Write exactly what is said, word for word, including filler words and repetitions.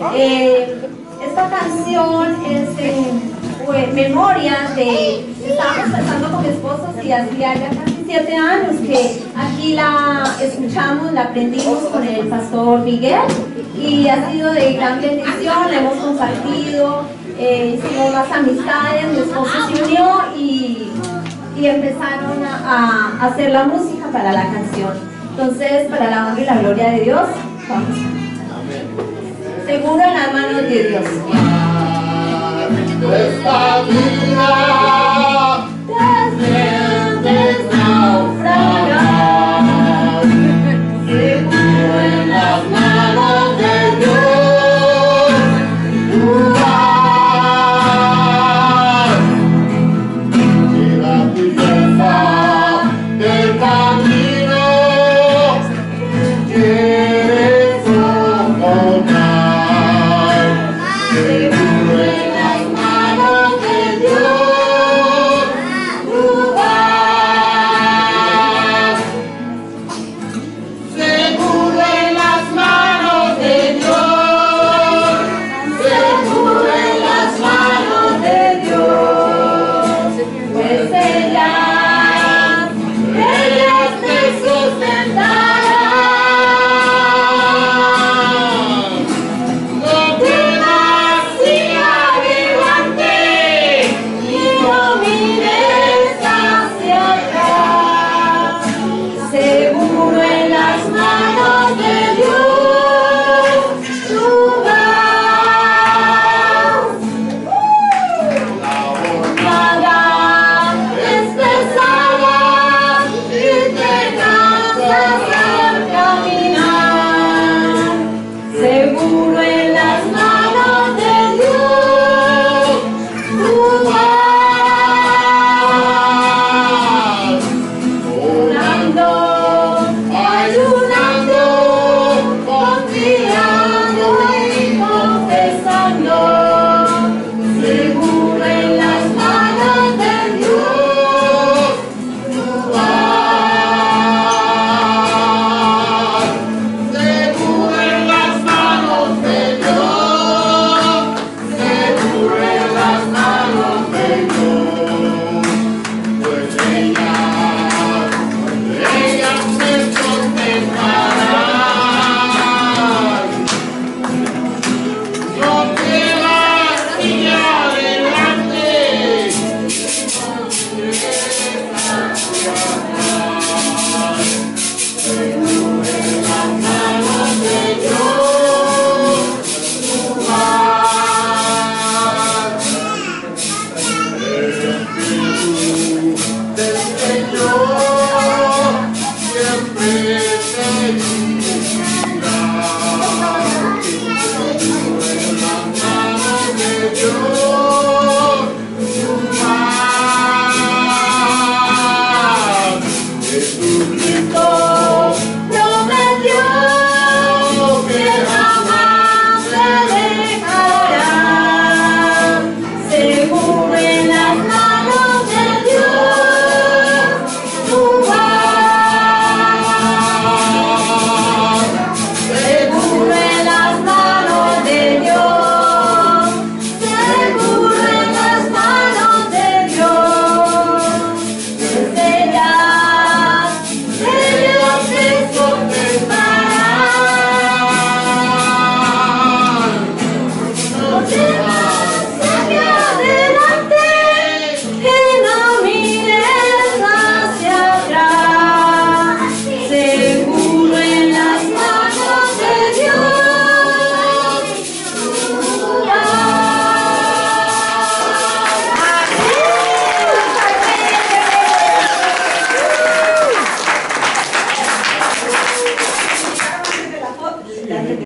Eh, esta canción es eh, pues, memoria de, estábamos pensando con mi esposo si hacía ya casi siete años que aquí la escuchamos, la aprendimos con el pastor Miguel y ha sido de gran bendición, la hemos compartido, eh, hicimos más amistades, mi esposo se unió y, y empezaron a, a hacer la música para la canción. Entonces, para la honra y la gloria de Dios, vamos. Seguro en las manos de Dios. Esta vida desde naufragar, seguro en las manos de Dios, lugar. Y la tristeza del camino quieres soportar. Seguro en las manos de Dios, lugar. Seguro en las manos de Dios, seguro en las manos de Dios, pues ellas, ellas te sustentarán. Seguro en las manos de Dios, lugar. La jornada es pesada y te cansas al caminar. Seguro en las manos